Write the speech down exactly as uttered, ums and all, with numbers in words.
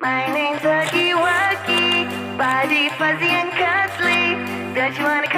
My name's Huggy Wuggy, body fuzzy and cuddly. Don't you wanna